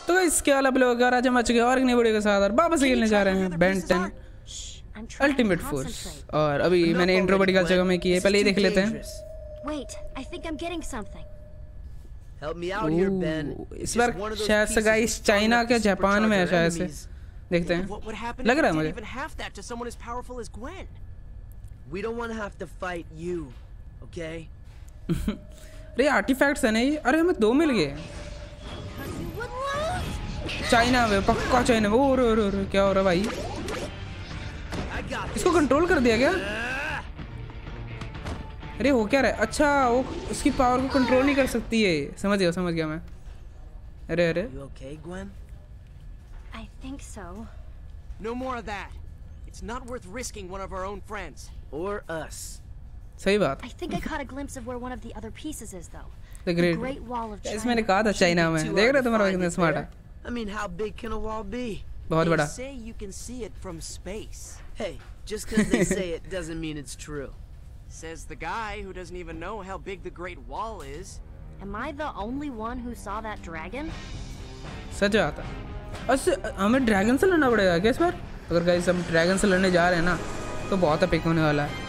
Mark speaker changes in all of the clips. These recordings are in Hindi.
Speaker 1: तो इसके वाला ब्लॉग आज हम आ चुके हैं और एक नई वीडियो के साथ और वापस खेलने जा रहे हैं बेन 10 अल्टीमेट फोर्स। और अभी मैंने इंट्रो बड़ी जगह में की है, पहले ही देख लेते हैं। इस बार शायद से गाइस चाइना के जापान में है शायद से, देखते हैं। लग रहा है मुझे। अरे आर्टिफैक्ट्स है नहीं, अरे हमें 2 मिल गए चाइना में, पक्का चाइना में। ओ रो क्या हो रहा है भाई? इसको कंट्रोल कर दिया क्या? अरे हो क्या रहा है? अच्छा वो उसकी पावर को कंट्रोल नहीं कर सकती है। समझ गया मैं। अरे
Speaker 2: I think so. No more of that. It's not worth risking one of our own friends or us.
Speaker 1: सही बात।
Speaker 2: I think I caught a glimpse of where one of the other pieces is though.
Speaker 1: The Great Wall of China. इसमें कहा था चाइना में। देख रहे तुम्हारा कितना स्मार्ट है।
Speaker 3: I mean, how big can a wall be?
Speaker 1: बहुत बड़ा।
Speaker 2: They say you can see it from space.
Speaker 3: Hey, just because they say it doesn't mean it's true.
Speaker 2: Says the guy who doesn't even know how big the Great Wall is. Am I the only one who saw that dragon?
Speaker 1: सच आता। अच्छा हमें ड्रैगन से लड़ना पड़ेगा क्या इस बार? अगर गाइस हम ड्रैगन से लड़ने जा रहे हैं ना तो बहुत एपिक होने वाला है।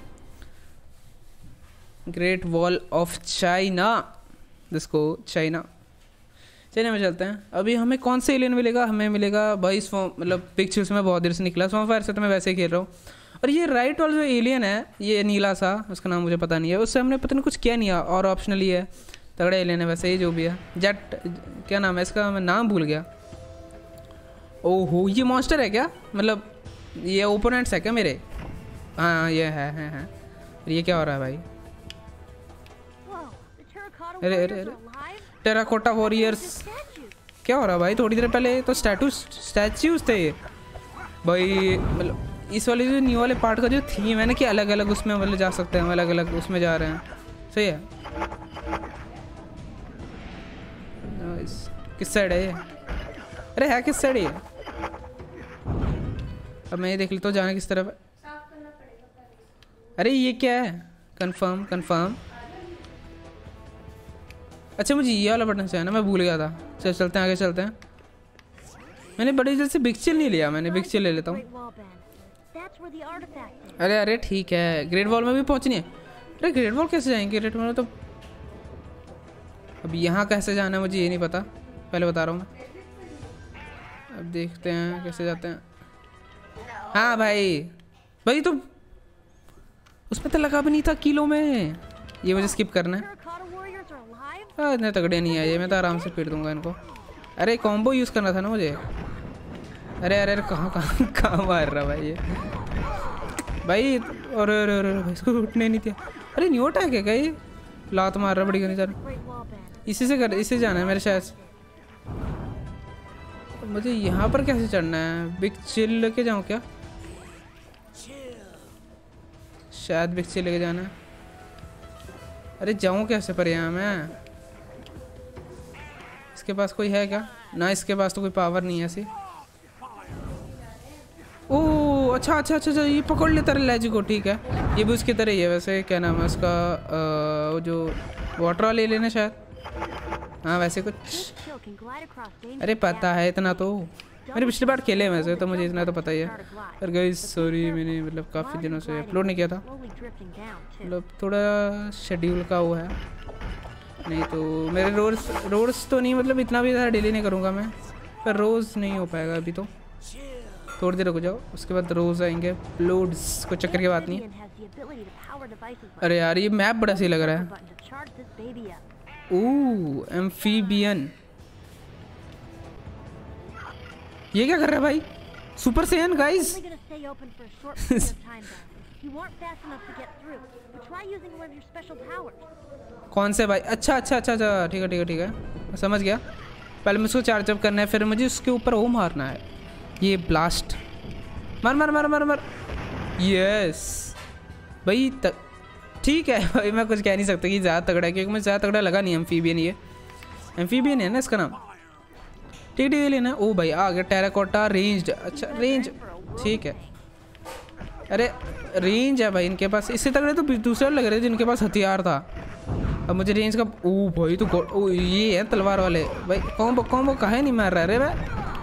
Speaker 1: ग्रेट वॉल ऑफ चाइना, जिसको चाइना में चलते हैं। अभी हमें कौन से एलियन मिलेगा? हमें मिलेगा भाई मतलब पिक्चर्स में बहुत देर से निकला स्वॉर्म से, तो मैं वैसे ही खेल रहा हूँ। और ये राइट वाला जो एलियन है, ये नीला सा, उसका नाम मुझे पता नहीं है, उससे हमने पता नहीं कुछ किया नहीं है और ऑप्शनली है। तगड़ा एलियन है वैसे ही जो भी है। जेट क्या नाम है इसका, मैं नाम भूल गया। ओहो ये मॉन्स्टर है क्या? मतलब ये ओपोनेंट्स है क्या मेरे? हाँ ये है। ये क्या हो रहा है भाई? अरे टेराकोटा वॉरियर्स क्या हो रहा है भाई? थोड़ी देर पहले तो स्टैच्यूज थे ये भाई। मतलब इस वाले जो न्यू वाले पार्ट का जो थीम है ना कि अलग अलग उसमें मतलब जा सकते हैं, हम अलग अलग उसमें जा रहे हैं। सही है। किस साइड है ये? अरे है किस साइड ये? अब मैं ये देख लेता हूँ जाना किस तरफ है। अरे ये क्या है? कंफर्म। अच्छा मुझे ये वाला बटन चाहिए ना, मैं भूल गया था। चलते हैं आगे चलते हैं। मैंने बड़ी जल्द से बिग चिल नहीं लिया, मैंने बिग चिल ले लेता हूँ। अरे ठीक है। ग्रेट वॉल में भी पहुँचनी है। अरे ग्रेट वॉल कैसे जाएंगे? ग्रेट वॉल में तो अब यहाँ कैसे जाना है मुझे ये नहीं पता, पहले बता रहा हूँ मैं। अब देखते हैं कैसे जाते हैं। हाँ भाई तो उसमें तो लगा भी नहीं था किलो में। ये मुझे स्किप करना है। इतने तगड़े नहीं है ये, मैं तो आराम से पीट दूंगा इनको। अरे कॉम्बो यूज़ करना था ना मुझे। अरे कहाँ मार रहा भाई ये भाई? और इसको उठने नहीं दिया। अरे न्यू अटैक है क्या ये? लात मार रहा बड़ी गनी सर। इसी जाना है मेरे शायद। मुझे यहाँ पर कैसे चढ़ना है? बिग चिल लेके जाऊँ क्या? शायद बिग चिल लेके जाना है। अरे जाऊँ कैसे पर यहाँ मैं? इसके पास कोई है क्या? ना इसके पास तो कोई पावर नहीं है ऐसी। ओह अच्छा ये पकड़ लेता है लैजी को। ठीक है ये भी उसकी तरह ही है वैसे। क्या नाम है उसका? जो वाटर वाले लेने शायद। हाँ वैसे कुछ। अरे पता है इतना तो, मैंने पिछली बार खेले वैसे तो मुझे इतना तो पता ही है। पर गाइस सॉरी मैंने मतलब काफ़ी दिनों से अपलोड नहीं किया था, मतलब थोड़ा शेड्यूल का वो है। नहीं तो मेरे रोज़ तो नहीं, मतलब इतना भी ज़्यादा डिले नहीं करूँगा मैं, पर रोज़ नहीं हो पाएगा अभी तो। थोड़ी देर रुक जाओ, उसके बाद रोज़ आएंगे अपलोड्स, कोई चक्कर की बात नहीं है। अरे यार ये मैप बड़ा सही लग रहा है। ओह एम्फीबियन, ये क्या कर रहा है भाई? Super Saiyan guys. कौन से भाई? अच्छा ठीक है मैं समझ गया। पहले मुझको चार्ज अप करना है, फिर मुझे उसके ऊपर वो मारना है, ये ब्लास्ट। मार। यस भाई ठीक है भाई, मैं कुछ कह नहीं सकता कि ज़्यादा तगड़ा है, क्योंकि मुझे ज़्यादा तगड़ा लगा नहीं। एम्फीबियन, ये एम्फीबियन है ना इसका नाम? ठीक लेना। ओ भाई आ गया टेराकोटा रेंज्ड। अच्छा रेंज ठीक है। अरे रेंज है भाई इनके पास। इससे तगड़े तो दूसरे लग रहे थे जिनके पास हथियार था। अब मुझे रेंज का ओ भाई तो ओ ये है तलवार वाले भाई। कॉम्बो कॉम्बो काहे नहीं मार रहा रे भाई?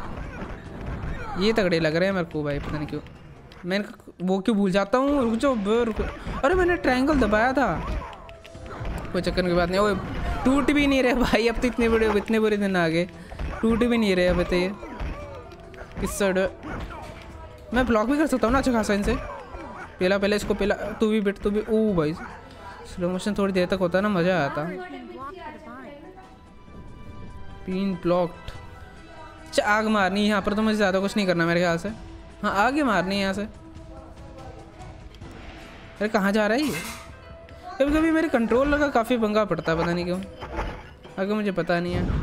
Speaker 1: ये तगड़े लग रहे हैं मेरे को भाई, पता नहीं क्यों मैं वो क्यों भूल जाता हूँ। रुक जाओ रुक, अरे मैंने ट्रायंगल दबाया था। कोई चक्कर की बात नहीं। वो टूट भी नहीं रहे भाई, अब तो इतने बुरे दिन आ गए, टूट भी नहीं रहे। अब बताइए किस साइड मैं ब्लॉक भी कर सकता हूँ ना अच्छा खासा इनसे। पहले इसको पहला तू भी ओ भाई स्लो मोशन थोड़ी देर तक होता है ना, मज़ा आता। Pin blocked. आग मारनी यहाँ पर तो मुझे ज़्यादा कुछ नहीं करना मेरे ख्याल से। हाँ आगे मारनी है यहाँ से। अरे कहाँ जा रहा है ये? कभी कभी मेरे कंट्रोल का काफ़ी पंगा पड़ता है, पता नहीं क्यों। आगे मुझे पता नहीं है,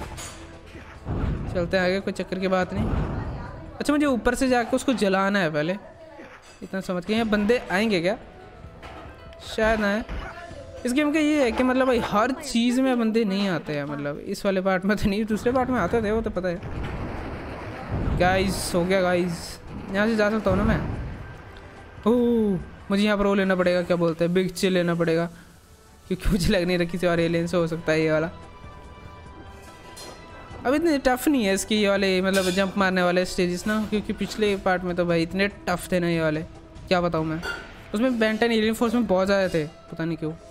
Speaker 1: चलते हैं आगे, कोई चक्कर की बात नहीं। अच्छा मुझे ऊपर से जाके उसको जलाना है पहले, इतना समझ के। यहाँ बंदे आएंगे क्या? शायद ना है। इस गेम का ये है कि मतलब भाई हर चीज़ में बंदे नहीं आते हैं। मतलब इस वाले पार्ट में तो नहीं, दूसरे पार्ट में आते थे वो तो पता है। गाइस हो गया गाइस, यहाँ से जा सकता हूँ ना मैं? ओह मुझे यहाँ पर वो लेना पड़ेगा, क्या बोलते हैं, बिग चिल लेना पड़ेगा, क्योंकि मुझे लग नहीं रहा किसी और एलियन से हो सकता है ये वाला। अब इतने टफ नहीं है इसकी ये वाले मतलब जंप मारने वाले स्टेजेस ना, क्योंकि पिछले पार्ट में तो भाई इतने टफ थे ना ये वाले, क्या बताऊँ मैं। उसमें बेंटन एलियन फोर्स में बहुत ज़्यादा थे, पता नहीं क्यों।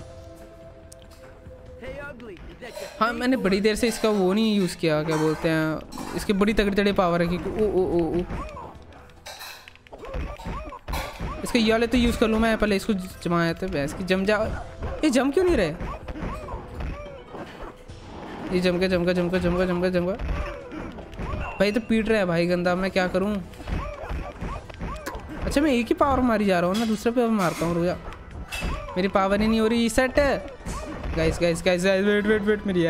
Speaker 1: हाँ मैंने बड़ी देर से इसका वो नहीं यूज़ किया, क्या बोलते हैं, इसकी बड़ी तगड़ी पावर है क्योंकि ओ इसका ये वाले तो यूज़ कर लूँ मैं, पहले इसको जमाया था भैंस की। जम जा, ये जम क्यों नहीं रहे? ये जम का भाई तो पीट रहा है भाई गंदा, मैं क्या करूँ। अच्छा मैं एक ही पावर मारी जा रहा हूँ ना, दूसरे पे मारता हूँ। रुक, मेरी पावर ही नहीं हो रही सेट। गाइस वेट मेरी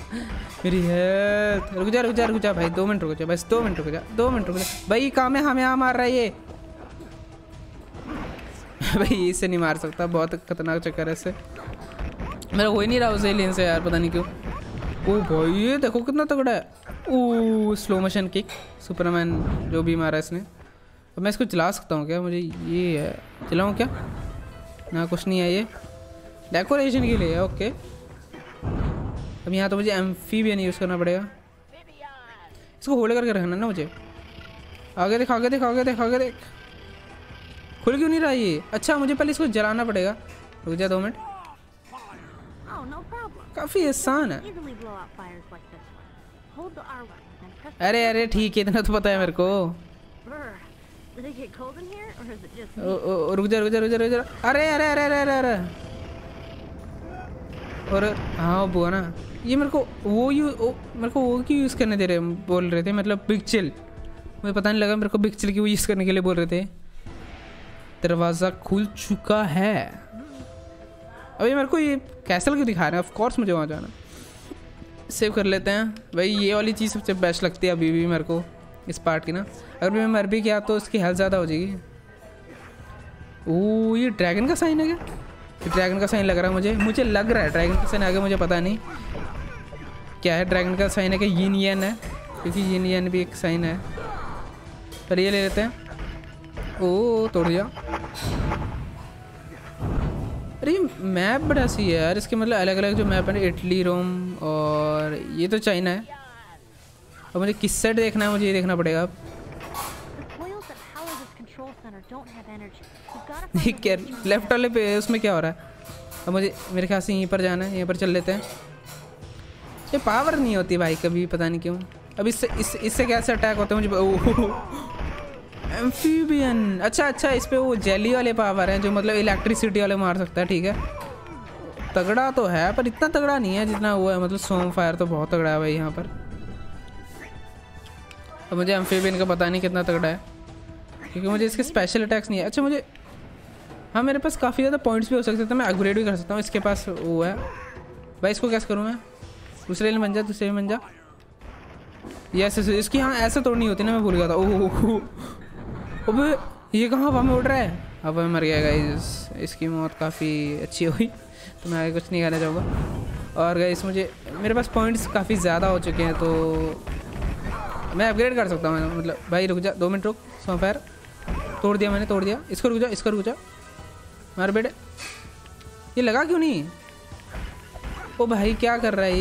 Speaker 1: हेल्थ रुक जा भाई, 2 मिनट रुक जा, बस 2 मिनट रुक जा भाई। काम है हमें यहाँ मार रहा है ये भाई, इससे नहीं मार सकता, बहुत खतरनाक चक्कर है इससे। मेरा हो ही नहीं रहा उस एलियन से यार, पता नहीं क्यों। ओ भाई ये देखो कितना तगड़ा है। Oh slow motion kick, Superman जो भी मारा इसने। अब मैं इसको चला सकता हूँ क्या? मुझे ये है, चलाऊँ क्या? ना कुछ नहीं है, ये डेकोरेशन के लिए है। ओके अब यहाँ तो मुझे एम्फीबियन यूज़ करना पड़ेगा। इसको होल्ड करके रखना ना मुझे। आगे देख खुल क्यों नहीं रहा ये? अच्छा मुझे पहले इसको जलाना पड़ेगा। रुक जा 2 मिनट। काफ़ी आसान है। अरे ठीक है, इतना तो पता है मेरे को। रुक जा अरे और हाँ बुआ ना, ये मेरे को वो क्यों यूज़ करने दे रहे बोल रहे थे, मतलब बिग चिल। मुझे पता नहीं लगा मेरे को बिग चिल क्यों यूज़ करने के लिए बोल रहे थे। दरवाज़ा खुल चुका है। अभी मेरे को ये कैसल क्यों दिखा रहे हैं? ऑफ कोर्स मुझे वहाँ जाना। सेव कर लेते हैं भाई, ये वाली चीज़ सबसे बेस्ट लगती है अभी भी मेरे को इस पार्ट की ना। अगर मैं मर भी गया तो उसकी हेल्थ ज़्यादा हो जाएगी। ओह ये ड्रैगन का साइन है क्या? ये ड्रैगन का साइन लग रहा है मुझे लग रहा है ड्रैगन का साइन। आगे मुझे पता नहीं क्या है ड्रैगन का साइन है कि यिन यान है, क्योंकि यिन यान भी एक साइन है। पर ये ले लेते हैं। ओ तोड़ दिया। अरे मैप बड़ा सी है यार इसके, मतलब अलग अलग जो मैप है, इटली, रोम और ये तो चाइना है। और मुझे किस साइड देखना है, मुझे ये देखना पड़ेगा अब। क्या लेफ्ट वाले पे उसमें क्या हो रहा है? अब मुझे मेरे ख्याल से यहीं पर जाना है, यहीं पर चल लेते हैं। ये पावर नहीं होती भाई कभी, पता नहीं क्यों। अब इससे कैसे अटैक होते हैं मुझे। एम्फीबियन, अच्छा इस पे वो जेली वाले पावर हैं जो मतलब इलेक्ट्रिसिटी वाले मार सकता है। ठीक है तगड़ा तो है, पर इतना तगड़ा नहीं है जितना वो है। मतलब सोम फायर तो बहुत तगड़ा है भाई यहाँ पर। अब मुझे एम्फीबियन का पता नहीं कितना तगड़ा है, क्योंकि मुझे इसके स्पेशल अटैक्स नहीं है। अच्छा मुझे, हाँ मेरे पास काफ़ी ज़्यादा पॉइंट्स भी हो सकते थे, मैं अपग्रेड भी कर सकता हूँ। इसके पास वो है भाई, इसको कैसे करूँ मैं? दूसरे में बन जा। यस इसकी हाँ ऐसे तोड़नी होती ना, मैं भूल गया था। ओह अबे ये कहाँ हवा में उड़ रहा है? अब मैं मर गया गाइस, इसकी मौत काफ़ी अच्छी हुई, तो मैं आगे कुछ नहीं कहना चाहूँगा। और गाइस मेरे पास पॉइंट्स काफ़ी ज़्यादा हो चुके हैं, तो मैं अपग्रेड कर सकता हूँ। मतलब भाई रुक जा 2 मिनट रुक। सोमफायर तोड़ दिया मैंने, इसको रुक जा मार बेटे। ये लगा क्यों नहीं? ओ भाई क्या कर रहा है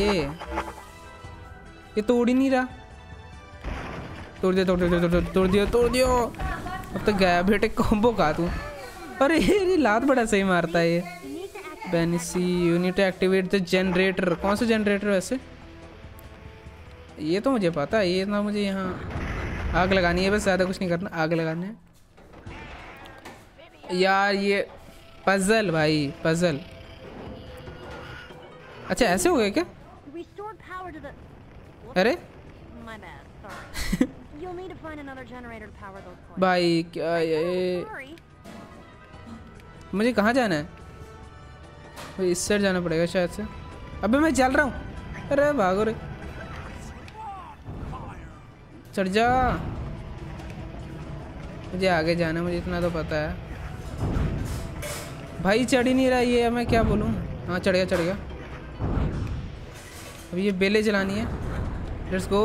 Speaker 1: ये तोड़ ही नहीं रहा। तोड़ दिया तोड़ दिया तोड़ दिया तोड़ दिया तोड़ दिया। अब तक गया बेटे, कॉम्बो खा तू। अरे ये लात बड़ा सही मारता है ये। बेनिसी you need to activate the generator. कौन सा जनरेटर वैसे? ये तो मुझे पता है, ये ना मुझे यहाँ आग लगानी है बस, ज़्यादा कुछ नहीं करना, आग लगाने है यार। ये पजल भाई पजल। अच्छा ऐसे हो गए क्या? अरे भाई क्या ये, मुझे कहाँ जाना है? भाई इस साइड जाना पड़ेगा शायद से। अबे मैं चल रहा हूँ। अरे भागो रे, चढ़ जा। मुझे आगे जाना है, मुझे इतना तो पता है भाई। चढ़ ही नहीं रहा ये, मैं क्या बोलूँ। हाँ चढ़ गया चढ़ गया। अभी ये बेले चलानी है। Let's go.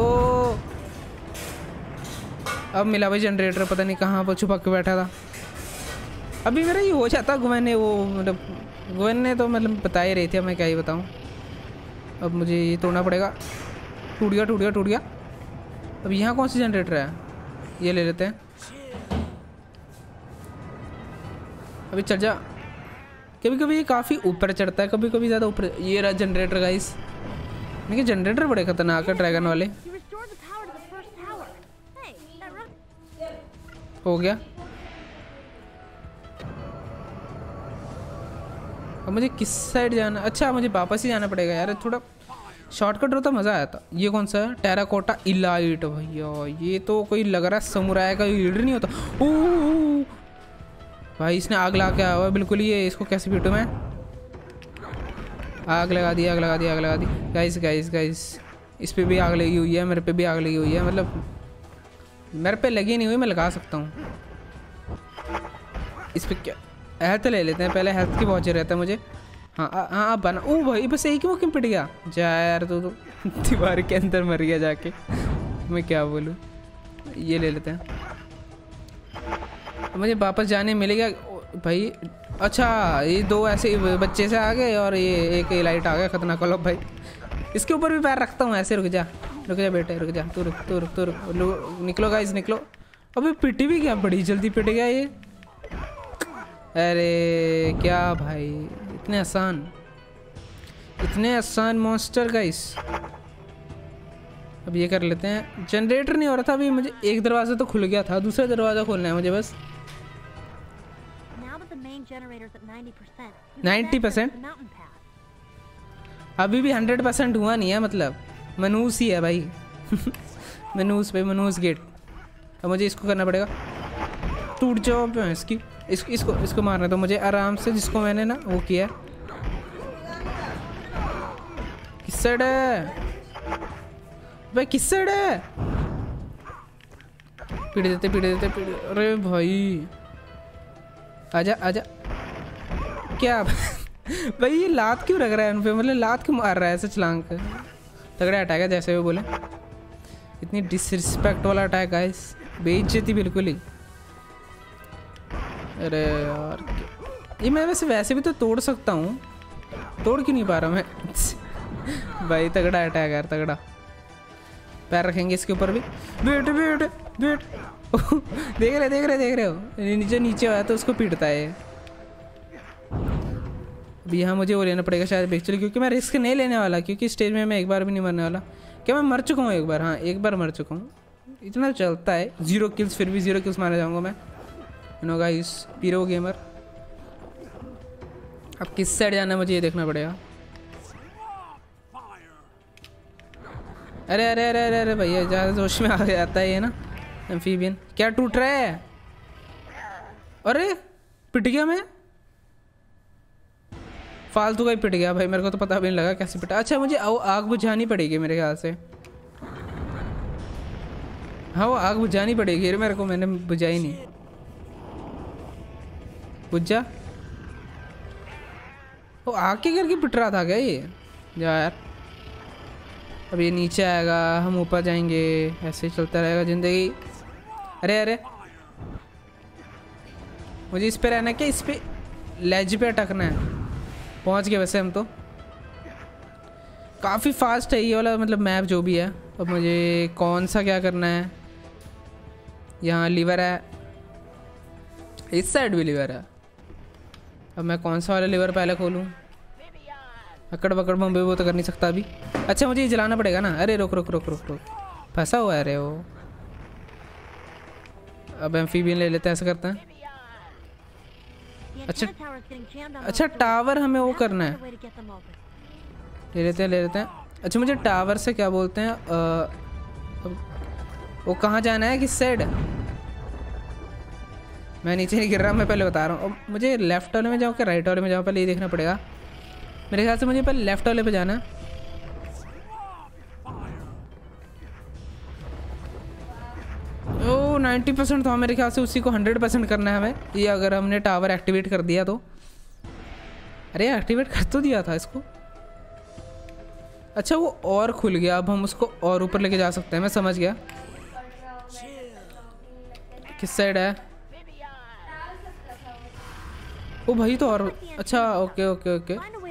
Speaker 1: अब मिला भाई जनरेटर, पता नहीं कहाँ पर छुपा के बैठा था। अभी मेरा ये हो जाता गुवेन ने, वो मतलब गुवेन ने तो मतलब बता ही रही थी, अब मैं क्या ही बताऊँ। अब मुझे ये तोड़ना पड़ेगा। टूट गया टूट गया टूट गया। अब यहाँ कौन सी जनरेटर है? ये ले लेते हैं। अभी चल जा। कभी कभी ये काफ़ी ऊपर चढ़ता है, कभी कभी ज़्यादा ऊपर। ये रहा जनरेटर गाइस। देखिए जनरेटर बड़े खतरनाक है ड्रैगन वाले। हो गया। अब मुझे किस साइड जाना? अच्छा मुझे वापस ही जाना पड़ेगा यार, थोड़ा शॉर्टकट होता मज़ा आया था। ये कौन सा है? Terracotta elite. भैया ये तो कोई लग रहा है समुराय का लीडर नहीं होता। ओह भाई इसने आग ला के आया हुआ है बिल्कुल। ये इसको कैसे पीटूं मैं? आग लगा दी आग लगा दी आग लगा दी। गाइस गाइस गाइस इस पे भी आग लगी हुई है, मेरे पे भी आग लगी हुई है। मतलब मेरे पे लगी नहीं हुई, मैं लगा सकता हूँ। इस पे क्या हेल्थ ले लेते हैं पहले, हेल्थ की बहुत जरूरत रहता है मुझे। हाँ हाँ बना। ओ भाई बस एक ही मौके में पिट गया। जा यार तो दीवार के अंदर मर गया जाके। मैं क्या बोलूँ। ये ले लेते हैं, मुझे वापस जाने मिलेगा भाई। अच्छा ये दो ऐसे बच्चे से आ गए और ये एक लाइट आ गया खतरनाक वाला। भाई इसके ऊपर भी पैर रखता हूँ ऐसे। रुक जा बेटे रुक जा। तू रुक तू रुक तू रुक। निकलो गाइस निकलो। अबे पिटी भी क्या, बड़ी जल्दी पिट गया ये। अरे क्या भाई, इतने आसान मॉन्स्टर गाइस। अब ये कर लेते हैं। जनरेटर नहीं हो रहा था अभी मुझे। एक दरवाज़ा तो खुल गया था, दूसरा दरवाज़ा खोलना है मुझे बस। 90%? अभी भी 100% हुआ नहीं है, मतलब मनूस ही है भाई। मनूस पे मनूस गेट। अब मुझे इसको करना पड़ेगा। टूट जाओ इसकी। इसको मारना तो मुझे आराम से, जिसको मैंने ना वो किया। किस साइड है भाई, किस साइड है? पीट देते पीट देते पीट। अरे भाई आजा आजा। क्या भाई ये लात क्यों रख रहा है उन पे? मतलब लात क्यों मार रहा है ऐसे छलांग कर? तगड़ा अटैक है जैसे वो बोले। इतनी डिसरिस्पेक्ट वाला अटैक है, बेइज्जती बिल्कुल ही। अरे यार ये मैं वैसे भी तो तोड़ सकता हूँ, तोड़ क्यों नहीं पा रहा मैं? भाई तगड़ा अटैक यार तगड़ा। पैर रखेंगे इसके ऊपर भी। Wait wait wait. देख रहे हो नीचे नीचे आया तो उसको पीटता है। अभी यहाँ मुझे वो लेना पड़ेगा शायद एक्चुअली, क्योंकि मैं रिस्क नहीं लेने वाला, क्योंकि स्टेज में मैं एक बार भी नहीं मरने वाला। क्या मैं मर चुका हूँ एक बार? हाँ एक बार मर चुका हूँ, इतना चलता है। 0 किल्स, फिर भी 0 किल्स मारा जाऊँगा मैं। No guys pro gamer. अब किस साइड जाना है मुझे ये देखना पड़ेगा। अरे अरे अरे अरे अरे भैया ज़्यादा जोश में आ जाता है ये ना एम्फीबियन। क्या टूट रहा है? अरे पिट गया मैं, फालतू का ही पिट गया भाई। मेरे को तो पता भी नहीं लगा कैसे पिटा। अच्छा मुझे आग बुझानी पड़ेगी मेरे ख्याल से। हाँ वो आग बुझानी पड़ेगी मेरे को, मैंने बुझाई नहीं। बुझ जा। वो आग के करके पिट रहा था क्या ये? जा यार। अब ये नीचे आएगा, हम ऊपर जाएंगे, ऐसे ही चलता रहेगा जिंदगी। अरे अरे मुझे इस पे रहना है क्या? इस पे लेज पे अटकना है। पहुंच गए वैसे हम तो। काफ़ी फास्ट है ये वाला मतलब मैप जो भी है। अब मुझे कौन सा क्या करना है। यहाँ लीवर है, इस साइड भी लीवर है। अब मैं कौन सा वाला लीवर पहले खोलूँ। अकड़ बकड़ बम्बे वो तो कर नहीं सकता अभी। अच्छा मुझे ये जलाना पड़ेगा ना। अरे रुक रुक रुक रुक रुक, फंसा हुआ है। अरे वो अब एम्फीबियन ले लेते हैं, ऐसा करते हैं। अच्छा टावर हमें वो करना है, ले लेते हैं ले लेते हैं। अच्छा मुझे टावर से क्या बोलते हैं वो कहाँ जाना है, किस साइड। मैं नीचे नहीं गिर रहा, मैं पहले बता रहा हूँ। मुझे लेफ्ट वाले में जाऊँ क्या राइट वाले में जाऊँ, पहले ये देखना पड़ेगा। मेरे ख्याल से मुझे पहले लेफ्ट वाले पे जाना है। ओ 90% था मेरे ख्याल से, उसी को 100% करना है हमें। ये अगर हमने टावर एक्टिवेट कर दिया तो। अरे एक्टिवेट कर तो दिया था इसको। अच्छा वो और खुल गया, अब हम उसको और ऊपर लेके जा सकते हैं। मैं समझ गया किस साइड है। ओ भाई तो और अच्छा ओके ओके ओके।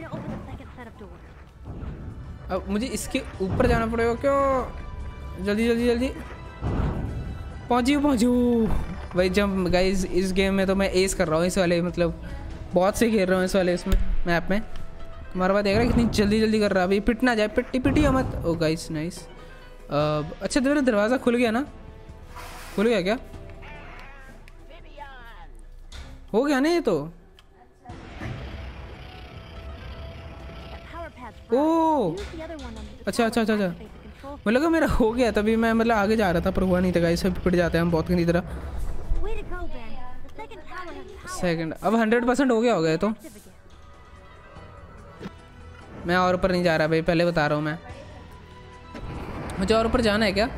Speaker 1: अब मुझे इसके ऊपर जाना पड़ेगा क्यों। जल्दी जल्दी जल्दी पहुँचू भाई। जब गाइस इस गेम में तो मैं एस कर रहा हूँ, इस वाले मतलब बहुत से खेल रहा हूँ इस वाले इसमें मैप में। तुम्हारा बात देख रहा है कितनी जल्दी जल्दी कर रहा है। अभी पिट ना जाए, पिटी मत। Oh guys nice. अच्छा तो मेरा दरवाज़ा खुल गया ना, खुल गया क्या, हो गया ना ये तो। ओ अच्छा अच्छा अच्छा अच्छा, मुझे लगा मेरा हो गया तभी मैं मतलब आगे जा रहा था, पर हुआ नहीं था गाइस। सब पिट जाते हैं हम बहुत गंदी तरह। सेकंड अब 100% हो गया होगा ये तो। मैं और ऊपर नहीं जा रहा भाई, पहले बता रहा हूँ मैं। मुझे और ऊपर जाना है क्या।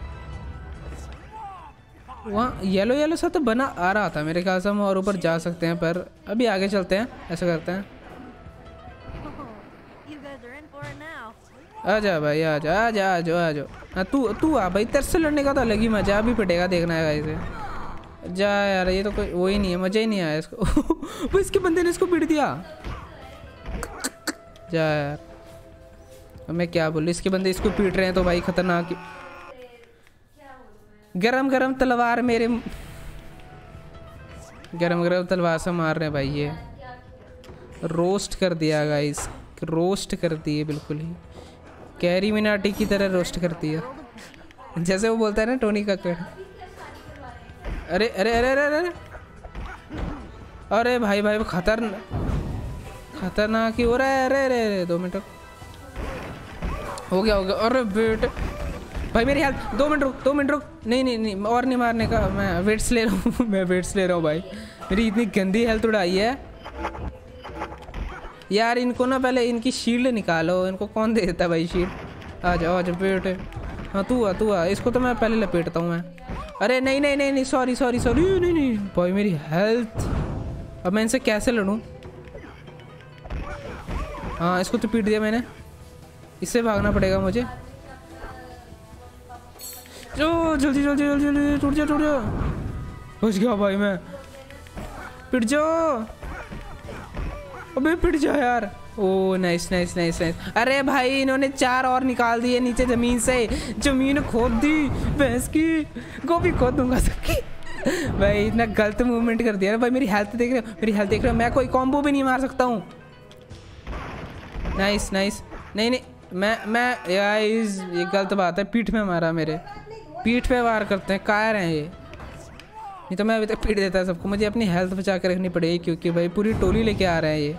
Speaker 1: वहाँ येलो येलो सा तो बना आ रहा था मेरे ख्याल से, हम और ऊपर जा सकते हैं। पर अभी आगे चलते हैं, ऐसा करते हैं। आजा भाई आजा आजा आजा आजा। हाँ तू आ भाई, तेरे से लड़ने का तो अलग ही मजा भी पिटेगा, देखना है इसे। जा यार ये तो कोई वो ही नहीं है, मज़ा ही नहीं आया इसको। वो इसके बंदे ने इसको पीट दिया। जा यार अब मैं क्या बोलूँ, इसके बंदे इसको पीट रहे हैं तो भाई खतरनाक। गरम गरम तलवार मेरे, गरम गरम तलवार से मार रहे हैं भाई। ये रोस्ट कर दिया गाइस, रोस्ट कर दिए बिल्कुल ही। कैरी मिनाटी की तरह रोस्ट करती है, जैसे वो बोलता है ना टोनी कक्कड़। अरे अरे अरे अरे अरे अरे भाई भाई खतरनाक ही हो रहा है। अरे अरे अरे 2 मिनट हो गया। अरे बेटे भाई मेरी हेल्थ, 2 मिनट रुक 2 मिनट रुक। नहीं नहीं नहीं और नहीं मारने का, मैं वेट्स ले रहा हूँ। मैं वेट्स ले रहा हूँ भाई, मेरी इतनी गंदी हेल्थ उड़ाई है यार। इनको ना पहले इनकी शील्ड निकालो, इनको कौन दे देता भाई शील्ड। आ जाओ बेटे। हाँ तू आ, इसको तो मैं पहले लपेटता हूँ मैं। अरे नहीं नहीं नहीं नहीं सॉरी सॉरी सॉरी, नहीं नहीं भाई मेरी हेल्थ। अब मैं इनसे कैसे लड़ूँ। हाँ इसको तो पीट दिया मैंने, इससे भागना पड़ेगा मुझे। जो जल्दी जल्दी जल्दी जल्दी टूट जा। बच गया भाई मैं। पिट जाओ अबे, पिट जा यार। Oh nice nice nice nice. अरे भाई इन्होंने 4 और निकाल दिए नीचे ज़मीन से। ज़मीन खोद दी भैंस की, गोभी खोद दूंगा सबकी। भाई इतना गलत मूवमेंट कर दिया ना भाई। मेरी हेल्थ देख रहे हो, मेरी हेल्थ देख रहे हो। मैं कोई कॉम्बो भी नहीं मार सकता हूँ। Nice nice. नहीं नहीं मैं गाइस ये गलत बात है। पीठ में मारा, मेरे पीठ पे वार करते हैं, कायर हैं ये। नहीं तो मैं अभी तक पीट देता है सबको। मुझे अपनी हेल्थ बचा कर रखनी पड़ेगी, क्योंकि भाई पूरी टोली लेके आ रहे हैं ये।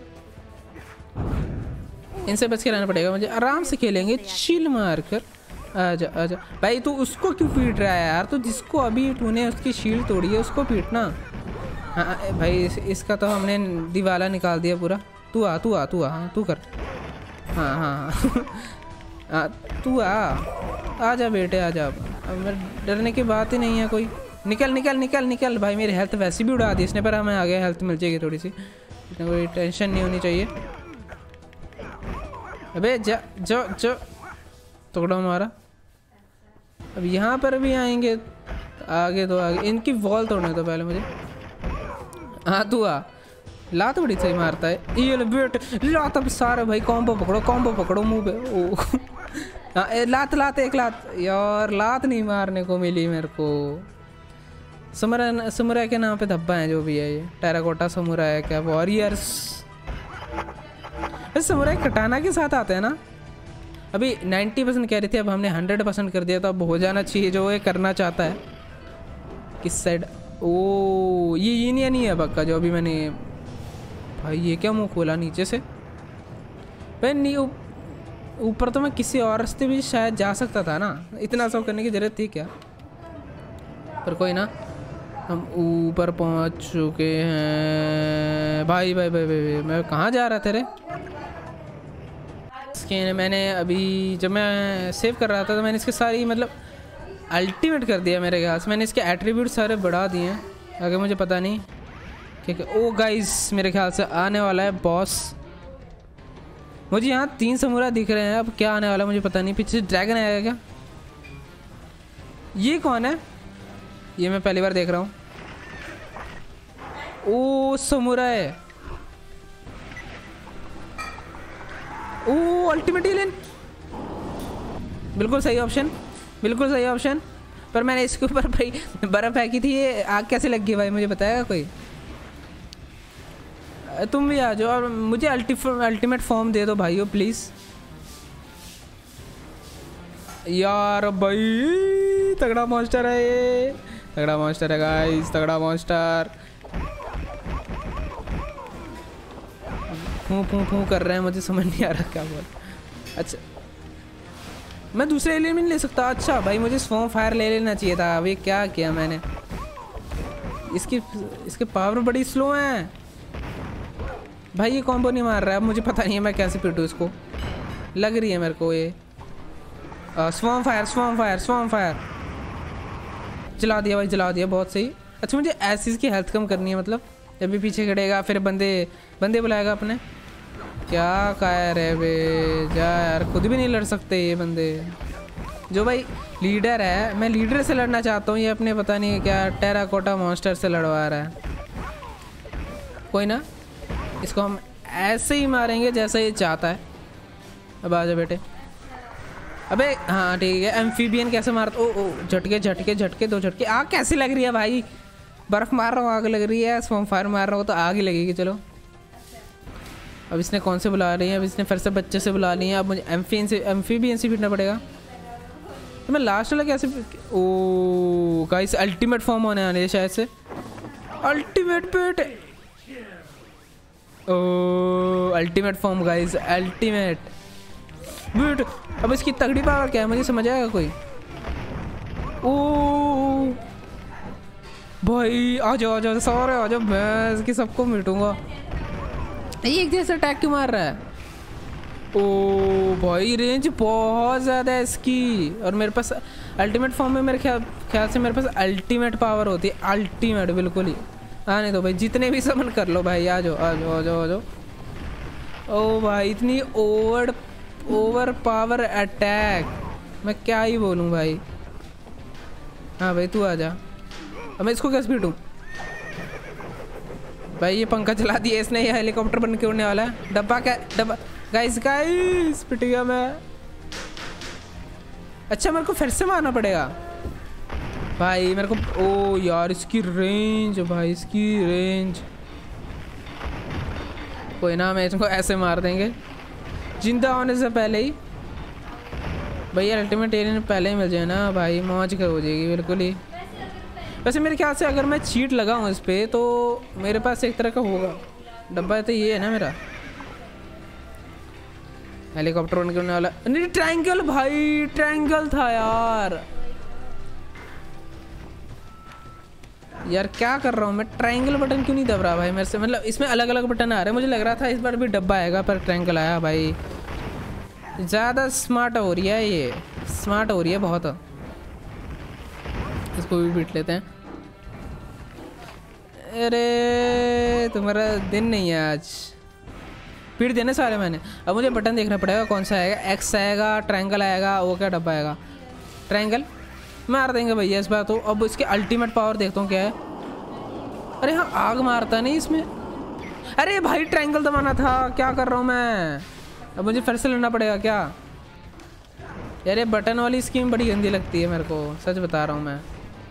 Speaker 1: इनसे बच के रहना पड़ेगा मुझे। आराम से खेलेंगे, चिल मार कर। आजा आजा भाई। तू उसको क्यों पीट रहा है यार। तू जिसको अभी तूने उसकी शील्ड तोड़ी है उसको पीटना। हाँ भाई इसका तो हमने दिवाला निकाल दिया पूरा। तू आ हाँ तू कर। हाँ हाँ हाँ तू आजा बेटे आजा। अब डरने की बात ही नहीं है कोई। निकल निकल निकल निकल भाई। मेरी हेल्थ वैसे भी उड़ा दी इसने, पर हमें आगे हेल्थ मिल जाएगी थोड़ी सी, इतना कोई टेंशन नहीं होनी चाहिए। अबे जा जो जो टुकड़ा हमारा। अब यहाँ पर भी आएंगे आगे तो आगे। इनकी वॉल तोड़ने तो पहले मुझे। हाँ तू आ लात बड़ी सही मारता है ये ले बेट लात। अब सारे भाई कॉम्बो पकड़ो मुंह पे। ओ हाँ, लात लात एक लात यार, लात नहीं मारने को मिली मेरे को। समुराई के नाम पे धब्बा है जो भी है ये, टेराकोटा समुराई है क्या, वॉरियर्स। समुराई कटाना के साथ आते हैं ना। अभी 90% कह रही थी, अब हमने 100% कर दिया, तो अब हो जाना चाहिए जो ये करना चाहता है। किस साइड? ओ ये नहीं है पक्का जो अभी मैंने। भाई ये क्या मुंह खोला नीचे से? भाई नहीं, ऊपर तो मैं किसी और रास्ते भी शायद जा सकता था ना, इतना सब करने की जरूरत थी क्या? पर कोई ना, हम ऊपर पहुंच चुके हैं। भाई भाई भाई भाई, मैं कहाँ जा रहा था रे? इसके मैंने अभी जब मैं सेव कर रहा था तो मैंने इसके सारी मतलब अल्टीमेट कर दिया मेरे ख्याल से। मैंने इसके एट्रीब्यूट सारे बढ़ा दिए हैं, आगे मुझे पता नहीं ठीक है। ओ गाइस मेरे ख्याल से आने वाला है बॉस। मुझे यहाँ 3 समुराई दिख रहे हैं, अब क्या आने वाला है मुझे पता नहीं। पीछे ड्रैगन आएगा क्या? ये कौन है? ये मैं पहली बार देख रहा हूँ। Oh samurai, oh ultimate alien, बिल्कुल सही ऑप्शन, बिल्कुल सही ऑप्शन। पर मैंने इसके ऊपर भाई बर्फ फेंकी थी, ये आग कैसे लग गई भाई मुझे बताएगा कोई? तुम भी आ जाओ और मुझे अल्टीमेट फॉर्म दे दो भाइयों प्लीज़। यार भाई तगड़ा मॉन्स्टर है ये, तगड़ा मॉन्स्टर है गाइस, तगड़ा मॉन्स्टर। फू कर रहे हैं, मुझे समझ नहीं आ रहा क्या बोल। अच्छा मैं दूसरे एलियन नहीं ले सकता? अच्छा भाई मुझे स्वॉर्म फायर ले लेना चाहिए था। अभी क्या किया मैंने? इसके पावर बड़ी स्लो हैं भाई, ये कॉम्बो नहीं मार रहा है। मुझे पता नहीं है मैं कैसे पीटूँ इसको, लग रही है मेरे को ये। स्वॉर्म फायर चला दिया भाई, चला दिया, बहुत सही। अच्छा मुझे ऐसी की हेल्थ कम करनी है, मतलब जब भी पीछे खड़ेगा फिर बंदे बुलाएगा अपने। क्या कह रहे बे, जा यार, खुद भी नहीं लड़ सकते ये बंदे। जो भाई लीडर है, मैं लीडर से लड़ना चाहता हूँ, ये अपने पता नहीं क्या टेराकोटा मॉन्स्टर से लड़वा रहा है। कोई ना, इसको हम ऐसे ही मारेंगे जैसा ये चाहता है। अब आ जा बेटे। अबे हाँ ठीक है। एम्फीबियन कैसे मारता? ओ झटके 2 झटके। आग कैसी लग रही है भाई? बर्फ मार रहा हूँ आग लग रही है, स्वॉर्म फायर मार रहा हूँ तो आग ही लगेगी। चलो अब इसने कौन से बुला रही है? अब इसने फिर से बच्चे से बुला ली है। अब मुझे एम्फीबियन से पीटना पड़ेगा। तो मैं लास्ट वाला कैसे? ओ गाइस अल्टीमेट फॉर्म होने आने शायद से। Ultimate pet, oh ultimate form guys, ultimate bet. अब इसकी तगड़ी पावर क्या है मुझे समझ आएगा कोई? ओ भाई आ जाओ सारे आ जाओ, मैं इसकी सबको मिटूंगा। ये एक जैसा अटैक क्यों मार रहा है? ओ भाई रेंज बहुत ज़्यादा है इसकी। और मेरे पास अल्टीमेट फॉर्म में मेरे ख्याल से मेरे पास अल्टीमेट पावर होती है, अल्टीमेट बिल्कुल ही। आने दो भाई, जितने भी समन कर लो भाई, आ जाओ। ओ भाई इतनी ओवर पावर अटैक, मैं क्या ही बोलूँ भाई। हाँ भाई तू आ जा। अब मैं इसको कैसे पीटूँ भाई? ये पंखा चला दिया इसने, ये हेलीकॉप्टर बन के उड़ने वाला है। डब्बा गाइस पिट गया मैं। अच्छा मेरे को फिर से मारना पड़ेगा भाई मेरे को। ओ यार इसकी रेंज भाई, इसकी रेंज। कोई ना, मैं इसको ऐसे मार देंगे जिंदा होने से पहले ही। भैया अल्टीमेट एलियन पहले ही मिल जाए ना भाई, मौज कर हो जाएगी बिल्कुल ही। वैसे मेरे ख्याल से अगर मैं चीट लगाऊं इस पर तो मेरे पास एक तरह का होगा डब्बा। तो ये है ना मेरा हेलीकॉप्टर बन के उड़ने वाला। नहीं ट्रायंगल भाई, ट्रायंगल था यार क्या कर रहा हूँ मैं? ट्रायंगल बटन क्यों नहीं दब रहा भाई मेरे से? मतलब इसमें अलग अलग बटन आ रहे हैं। मुझे लग रहा था इस बार भी डब्बा आएगा पर ट्रायंगल आया भाई। ज़्यादा स्मार्ट हो रही है ये, स्मार्ट हो रही है बहुत। इसको भी पीट लेते हैं। अरे तुम्हारा दिन नहीं है आज, पीट देने सारे मैंने। अब मुझे बटन देखना पड़ेगा कौन सा आएगा। एक्स आएगा, ट्रायंगल आएगा, वो क्या डब्बा आएगा? ट्रायंगल मार देंगे भैया इस बार तो। अब इसके अल्टीमेट पावर देखता हूँ क्या है। अरे हाँ आग मारता नहीं इसमें। अरे भाई ट्रायंगल दबाना था, क्या कर रहा हूँ मैं? अब मुझे फिर से लेना पड़ेगा क्या? यार ये बटन वाली स्कीम बड़ी गंदी लगती है मेरे को, सच बता रहा हूँ मैं।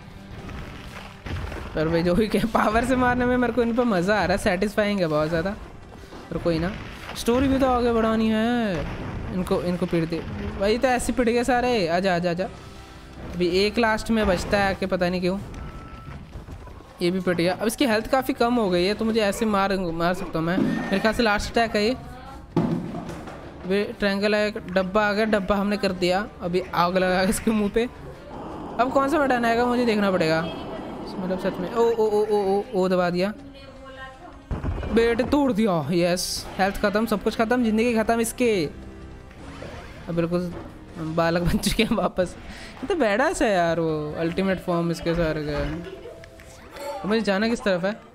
Speaker 1: पर भाई जो भी क्या पावर से मारने में मेरे को इन पर मज़ा आ रहा है, सेटिस्फाइंग है बहुत ज़्यादा। पर कोई ना, स्टोरी भी तो आगे बढ़ानी है। इनको पीट दे भाई, तो ऐसे पिट गए सारे। आजा आजा आजा, अभी एक लास्ट में बचता है कि पता नहीं क्यों ये भी पिट गया। अब इसकी हेल्थ काफ़ी कम हो गई है, तो मुझे ऐसे मार सकता हूँ मैं। मेरे ख्याल से लास्ट अटैक है ये। अभी ट्रायंगल है, डब्बा आ गया, डब्बा हमने कर दिया। अभी आग लगा इसके मुंह पे। अब कौन सा बटन आएगा मुझे देखना पड़ेगा, मतलब सच में। ओ ओ ओ ओ ओ ओ दबा दिया, बेट तोड़ दिया। यस, हेल्थ ख़त्म, सब कुछ ख़त्म, ज़िंदगी ख़त्म इसके। अब बिल्कुल बालक बन चुके हैं वापस। ये तो बैडास है यार, वो अल्टीमेट फॉर्म इसके सारे का। मुझे जाना किस तरफ है?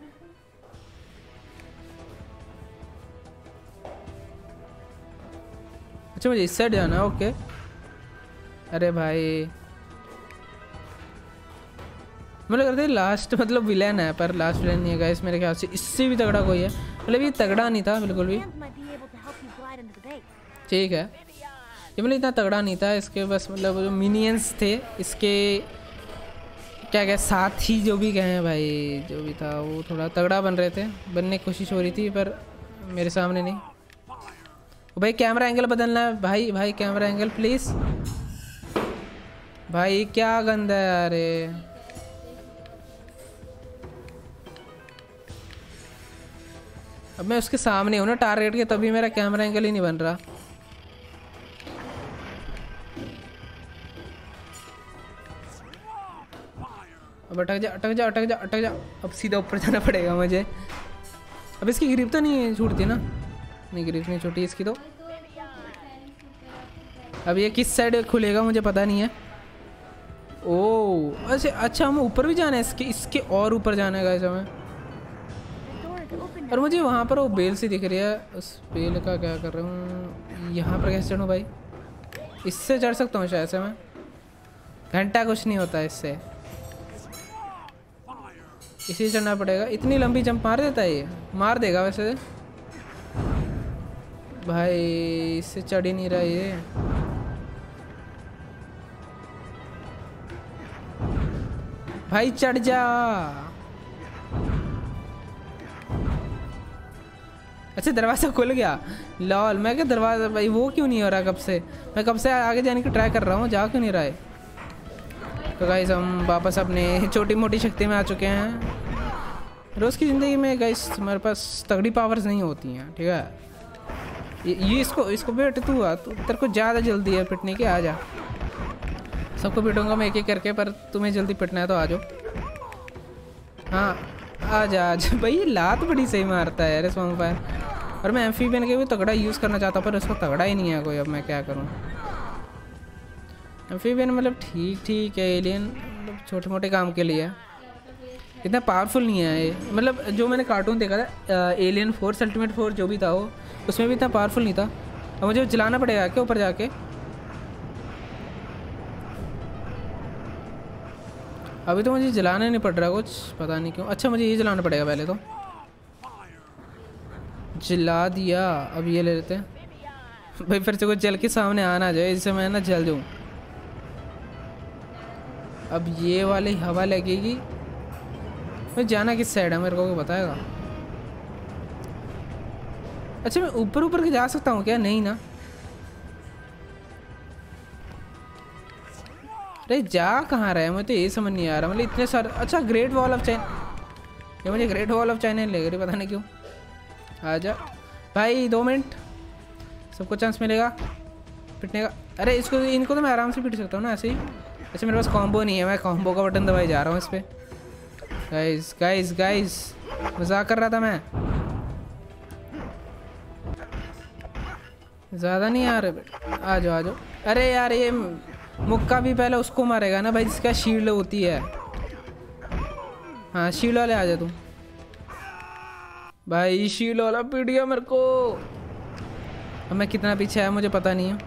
Speaker 1: अच्छा मुझे इस साइड जाना है, ओके। अरे भाई मुझे लगता है लास्ट मतलब विलेन है, पर लास्ट विलेन नहीं है गाइस मेरे ख्याल से। इससे भी तगड़ा कोई है, मतलब ये तगड़ा नहीं था बिल्कुल भी। ठीक है, ये मतलब इतना तगड़ा नहीं था। इसके बस मतलब जो मिनियंस थे इसके, क्या क्या साथ ही जो भी कहें भाई, जो भी था वो थोड़ा तगड़ा बन रहे थे, बनने की कोशिश हो रही थी, पर मेरे सामने नहीं। भाई कैमरा एंगल बदलना है भाई, भाई कैमरा एंगल प्लीज़। भाई क्या गंदा है यार ये। अब मैं उसके सामने हूँ ना टारगेट के, तभी मेरा कैमरा एंगल ही नहीं बन रहा। अब अटक जा अटक जा अटक जा अटक जा। अब सीधा ऊपर जाना पड़ेगा मुझे। अब इसकी ग्रिप तो नहीं छूटती ना? नहीं, ग्रिप नहीं छूटी इसकी तो। अब ये किस साइड खुलेगा मुझे पता नहीं है। ओह अच्छा हमें ऊपर भी जाना है, इसके और ऊपर जाना है गाइस हमें। और मुझे वहाँ पर वो बेल सी दिख रही है, उस बेल का क्या कर रहा हूँ? यहाँ पर कैसे चढ़ूँ भाई? इससे चढ़ सकता हूँ शायद से मैं। घंटा कुछ नहीं होता इससे, इसी चढ़ना पड़ेगा। इतनी लंबी जंप मार देता है ये? मार देगा वैसे भाई, इससे चढ़ ही नहीं रहा ये। भाई चढ़ जा। अच्छा दरवाज़ा खुल गया, लॉल। मैं क्या दरवाज़ा भाई वो क्यों नहीं हो रहा कब से? मैं कब से आगे जाने की ट्राई कर रहा हूँ, जा क्यों नहीं रहा है? तो गाइस हम वापस अपने छोटी मोटी शक्ति में आ चुके हैं। रोज़ की ज़िंदगी में गाइस हमारे पास तगड़ी पावर्स नहीं होती हैं, ठीक है। ये इसको बेट तू आ, तू तेरे को ज़्यादा जल्दी है पिटने की, आ जा। सबको पिटूंगा मैं एक एक करके, पर तुम्हें जल्दी पिटना है तो आ जाओ। हाँ आजा आजा भाई। ये लात बड़ी सही मारता है यार स्वाम फायर। और मैं एम्फीबियन के भी तगड़ा यूज़ करना चाहता हूँ, पर उसको तगड़ा ही नहीं है कोई। अब मैं क्या करूँ? एम्फीबियन मतलब ठीक ठीक है, एलियन मतलब छोटे मोटे काम के लिए, इतना पावरफुल नहीं है ये। मतलब जो मैंने कार्टून देखा था एलियन फोर्स, अल्टीमेट फोर्स जो भी था वो, उसमें भी इतना पावरफुल नहीं था। अब मुझे जलाना पड़ेगा क्या ऊपर जाके? अभी तो मुझे जलाना नहीं पड़ रहा कुछ, पता नहीं क्यों। अच्छा मुझे ये जलाना पड़ेगा पहले तो। जला दिया, अब ये ले लेते हैं भाई। फिर से कुछ जल के सामने आना जाए, इससे मैं ना जल जाऊँ। अब ये वाली हवा लगेगी। मैं जाना किस साइड है मेरे को बताएगा? अच्छा मैं ऊपर ऊपर के जा सकता हूँ क्या? नहीं ना। अरे जा कहाँ रहा है, मुझे तो ये समझ नहीं आ रहा। मतलब इतने सारे। अच्छा ग्रेट वॉल ऑफ चाइना, ये मुझे ग्रेट वॉल ऑफ चाइना ले रही, पता नहीं क्यों। आजा भाई 2 मिनट, सबको चांस मिलेगा पिटने का। अरे इनको तो मैं आराम से पिट सकता हूँ ना ऐसे ही। अच्छा मेरे पास कॉम्बो नहीं है, मैं कॉम्बो का बटन दबाई जा रहा हूँ इस पर। गाइस गाइस गाइस मजाक कर रहा था मैं, ज़्यादा नहीं आ रहे। आ जाओ आ जाओ। अरे यार ये मुक्का भी पहले उसको मारेगा ना भाई जिसका शील्ड होती है। हाँ शील्ड वाले आ जा तुम भाई। शील्ड वाला पीट गया मेरे को। अब मैं कितना पीछे आया मुझे पता नहीं है।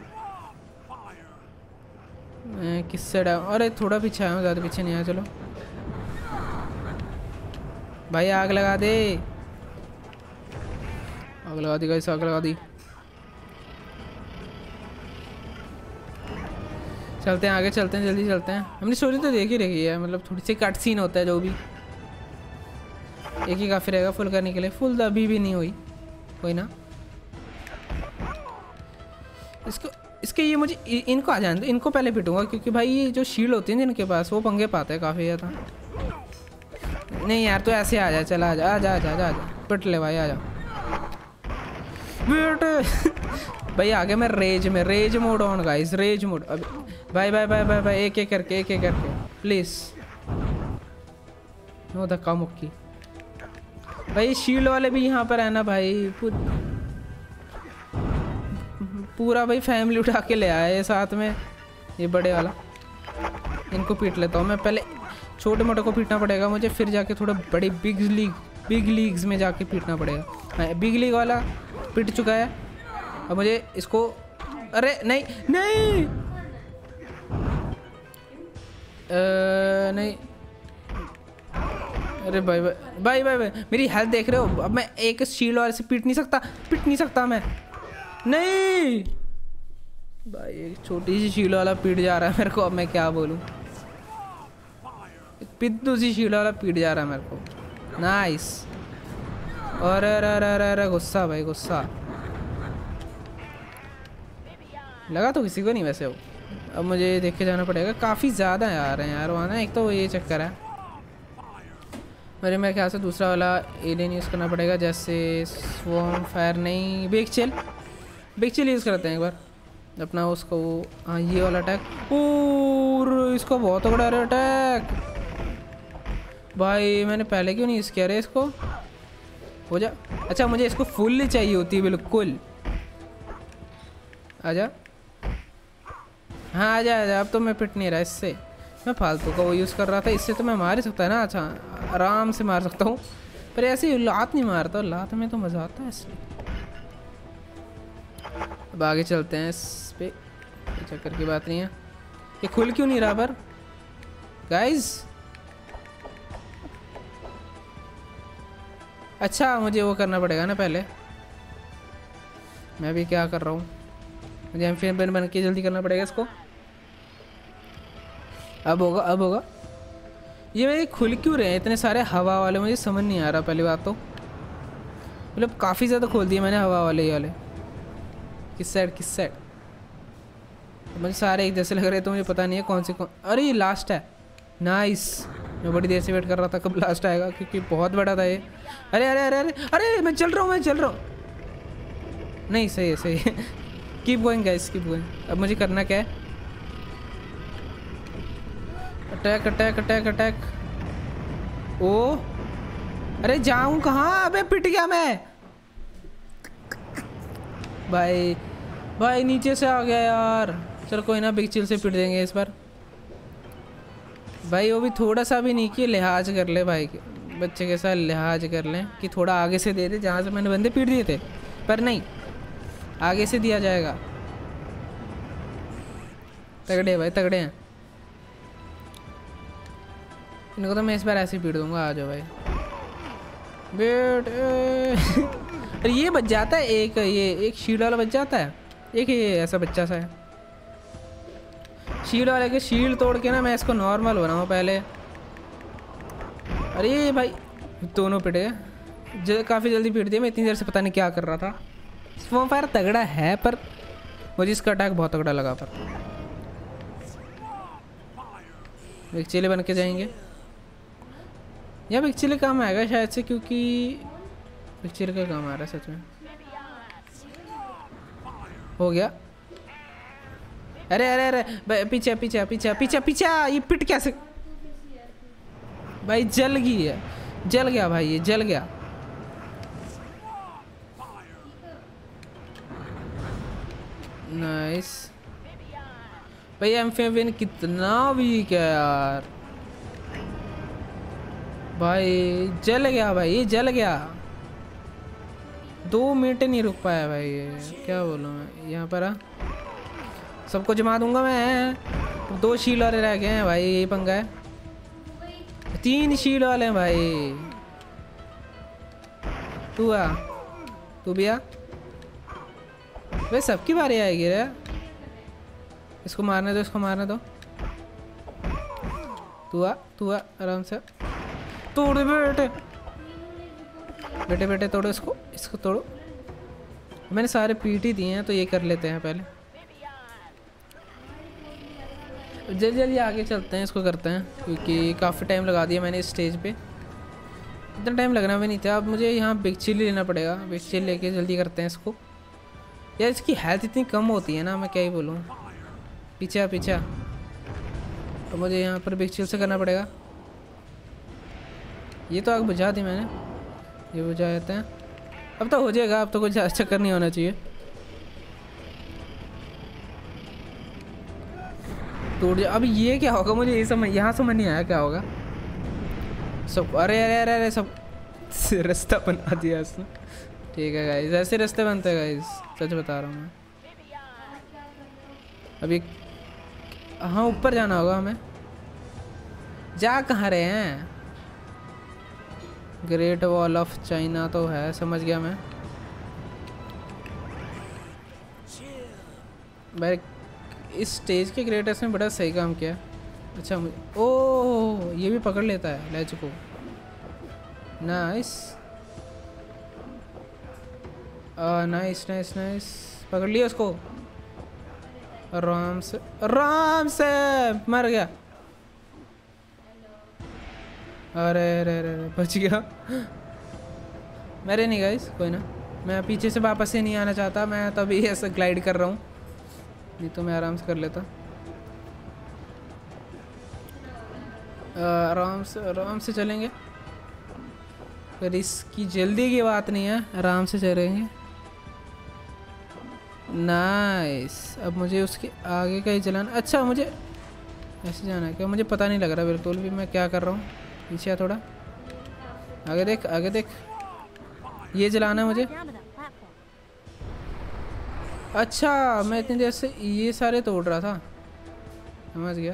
Speaker 1: मैं किस साइड आया? अरे थोड़ा पीछे आया हूँ, ज़्यादा पीछे नहीं आया। चलो भाई आग लगा दे। आग लगा दी गाइस, आग लगा दी। चलते हैं आगे, चलते हैं, जल्दी चलते हैं। हमने स्टोरी तो देख ही रखी है, मतलब थोड़ी सी कट सीन होता है जो भी। एक ही काफ़ी रहेगा फुल करने के लिए। फुल तो अभी भी नहीं हुई, कोई ना। इसके ये मुझे इनको आ जाने दो, इनको पहले पिटूंगा, क्योंकि भाई ये जो शील्ड होती है जिनके पास वो पंगे पाते हैं काफ़ी ज़्यादा। नहीं यार तो ऐसे आ जा, चला आ जा, आ जा, आ जा, आ जा, पिट ले भाई, आ जा बेटे। भाई आगे मैं rage mode on guys, rage mode. अब भाई भाई भाई भाई भाई एक एक करके प्लीज़। नो धक्का मुक्की। भाई शील्ड वाले भी यहाँ पर है ना भाई, पूरा भाई फैमिली उठा के ले आया है साथ में, ये बड़े वाला। इनको पीट लेता हूँ मैं, पहले छोटे मोटे को पीटना पड़ेगा मुझे, फिर जाके थोड़ा बड़ी बिग लीग्स में जाके पीटना पड़ेगा। हाँ, बिग लीग वाला पीट चुका है, अब मुझे इसको, अरे नहीं नहीं नहीं, अरे भाई भाई भाई भाई मेरी हेल्थ देख रहे हो? अब मैं एक शील्ड वाले से पीट नहीं सकता मैं। नहीं भाई, एक छोटी सी शील्ड वाला पीट जा रहा है मेरे को, अब मैं क्या बोलूं। पिद्दू सी शील्ड वाला पीट जा रहा है मेरे को। नाइस। और अरे गुस्सा भाई, गुस्सा लगा तो किसी को नहीं वैसे वो। अब मुझे देख के जाना पड़ेगा, काफ़ी ज़्यादा आ रहे हैं यार वहाँ ना, एक तो ये चक्कर है मेरे ख्याल से। दूसरा वाला एलियन यूज़ करना पड़ेगा, जैसे स्वॉर्म फायर नहीं, बिग चिल यूज़ करते हैं एक बार अपना उसको। हाँ ये वाला अटैक, और इसको बहुत बड़ा अटैक भाई, मैंने पहले क्यों नहीं यूज़ किया रे इसको। हो जा, अच्छा मुझे इसको फुल्ली चाहिए होती है बिल्कुल। आजा, हाँ आजा आजा। अब तो मैं पिट नहीं रहा इससे, मैं फालतू का वो यूज़ कर रहा था। इससे तो मैं मार ही सकता है ना, अच्छा आराम से मार सकता हूँ, पर ऐसे लात नहीं मारता। लात में तो मज़ा आता है इसलिए। अब आगे चलते हैं, इस पे चक्कर की बात नहीं है। ये खुल क्यों नहीं रहा पर गाइस? अच्छा मुझे वो करना पड़ेगा ना पहले। मैं भी क्या कर रहा हूँ, मुझे एम्फियन बन के जल्दी करना पड़ेगा इसको। अब होगा। ये मेरे खुल क्यों रहे हैं इतने सारे हवा वाले, मुझे समझ नहीं आ रहा। पहली बात तो मतलब काफ़ी ज़्यादा खोल दिए मैंने हवा वाले, ये वाले। किस साइड मुझे सारे एक जैसे लग रहे, तो मुझे पता नहीं है कौन। अरे ये लास्ट है। नाइस। मैं बड़ी देर से वेट कर रहा था कब लास्ट आएगा, क्योंकि बहुत बड़ा था ये। अरे अरे अरे अरे अरे मैं चल रहा हूँ। नहीं सही है। Keep going guys, keep going. अब मुझे करना क्या है? अटैक। ओ अरे जाऊं कहाँ? अबे पिट गया मैं भाई नीचे से आ गया यार। चल कोई ना, बिग चिल से पिट देंगे इस बार। भाई वो भी थोड़ा सा भी नहीं कि लिहाज कर ले भाई, बच्चे के साथ लिहाज कर लें कि थोड़ा आगे से दे दे, जहाँ से मैंने बंदे पीट दिए थे। पर नहीं, आगे से दिया जाएगा। तगड़े भाई, तगड़े हैं। इनको तो मैं इस बार ऐसे ही पीट दूंगा। आ जाओ भाई बेटे। अरे ये बच जाता है एक शील्ड वाला बच जाता है, एक ये ऐसा बच्चा सा है। शील्ड वाले के शील्ड तोड़ के ना मैं इसको नॉर्मल बनाऊँ पहले। अरे भाई दोनों पिटे, काफ़ी जल्दी पीट दिया। मैं इतनी देर से पता नहीं क्या कर रहा था। स्वॉर्म फायर तगड़ा है, पर मुझे इसका अटैक बहुत तगड़ा लगा। पर बिग चिल बन के जाएंगे या बिग चिल काम आएगा शायद से, क्योंकि बिग चिल का काम आ रहा है सच में। हो गया। अरे अरे अरे पीछे ये पिट कैसे? भाई जल गया भाई, ये जल गया। नाइस भाई। एम्फियन कितना वीक है यार भाई। जल गया भाई, ये जल गया। 2 मिनट नहीं रुक पाया भाई, ये क्या बोलूँ मैं। यहाँ पर आ, सबको जमा दूंगा मैं। 2 शील्ड वाले रह गए हैं भाई, यही पंगा है। 3 शील्ड वाले हैं भाई। तू आ, तू भी आ। वे सबकी बारी आएगी रे। इसको मारने दो, इसको मारने दो। तू आ आराम से। तोड़ दे बेटे, बेटे बेटे तोड़ो इसको, इसको तोड़ो। मैंने सारे पीट ही दिए हैं तो ये कर लेते हैं पहले। जल्दी जल्दी आगे चलते हैं, इसको करते हैं क्योंकि काफ़ी टाइम लगा दिया मैंने इस स्टेज पे। इतना टाइम लगना भी नहीं था। अब मुझे यहाँ बिग चिल लेना पड़ेगा। बिग चिल लेके जल्दी करते हैं इसको। यार इसकी हेल्थ इतनी कम होती है ना, मैं क्या ही बोलूँ। पीछे पीछे तो मुझे यहाँ पर बिग चिल से करना पड़ेगा। ये तो आग बुझा दी मैंने, ये बुझा देते हैं। अब तो हो जाएगा, अब तो कुछ चक्कर नहीं होना चाहिए। टूट जा। अब ये क्या होगा मुझे ये समझ, यहाँ समझ नहीं आया क्या होगा सब। अरे अरे अरे अरे सब रास्ता बना दिया इसने। ठीक है गाइस, ऐसे रास्ते बनते हैं गाइस, सच बता रहा हूँ मैं। अभी हाँ ऊपर जाना होगा हमें। जा कहाँ रहे हैं? ग्रेट वॉल ऑफ चाइना तो है, समझ गया मैं। भाई इस स्टेज के क्रिएटर्स ने बड़ा सही काम किया। अच्छा ओह ये भी पकड़ लेता है लैच को। नाइस नाइस नाइस नाइस, पकड़ लिया उसको आराम से। आराम से मर गया। अरे अरे अरे बच गया। मेरे नहीं गाइस, कोई ना। मैं पीछे से वापस से नहीं आना चाहता, मैं तभी ऐसा ग्लाइड कर रहा हूँ, नहीं तो मैं आराम से कर लेता। आराम से चलेंगे, फिर इसकी जल्दी की बात नहीं है, आराम से चलेंगे। नाइस। अब मुझे उसके आगे का ही चलाना। अच्छा मुझे ऐसे जाना है क्या? मुझे पता नहीं लग रहा बिल्कुल भी मैं क्या कर रहा हूँ। पीछे थोड़ा आगे देख, आगे देख। ये चलाना है मुझे। अच्छा मैं इतनी देर से ये सारे तोड़ रहा था, समझ गया।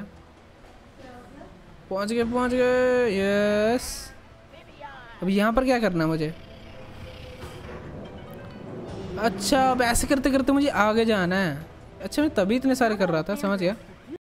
Speaker 1: पहुंच गए यस। अब यहाँ पर क्या करना है मुझे? अच्छा अब ऐसे करते करते मुझे आगे जाना है। अच्छा मैं तभी इतने सारे कर रहा था, समझ गया।